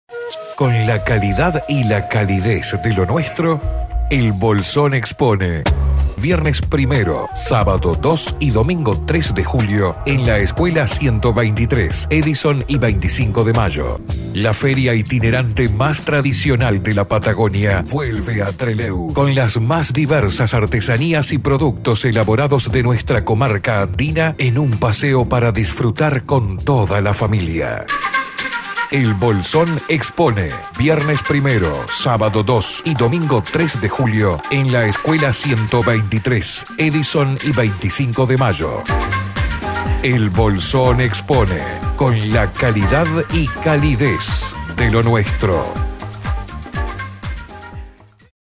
Con la calidad y la calidez de lo nuestro, el Bolsón expone. Viernes 1, sábado 2 y domingo 3 de julio en la Escuela 123, Edison y 25 de Mayo. La feria itinerante más tradicional de la Patagonia vuelve a Trelew con las más diversas artesanías y productos elaborados de nuestra comarca andina en un paseo para disfrutar con toda la familia. El Bolsón expone viernes 1, sábado 2 y domingo 3 de julio en la Escuela 123, Edison y 25 de Mayo. El Bolsón expone con la calidad y calidez de lo nuestro.